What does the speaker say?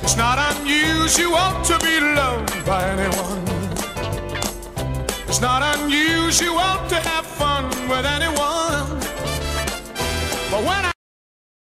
It's not unusual to be loved by anyone. It's not unusual to have fun with anyone. But when